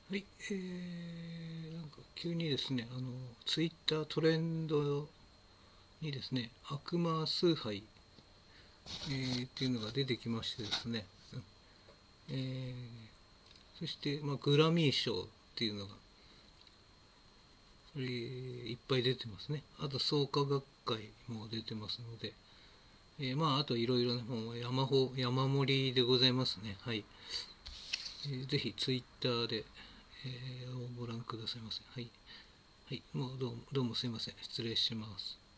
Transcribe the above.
はい、なんか急にですね、ツイッタートレンドにですね、悪魔崇拝、っていうのが出てきましてですね、えそして、グラミー賞っていうのが、いっぱい出てますね。あと創価学会も出てますので、あといろいろな本は山盛りでございますね。はい。ぜひツイッターで、ご覧くださいませ。はい。はい。もうどうもすいません。失礼します。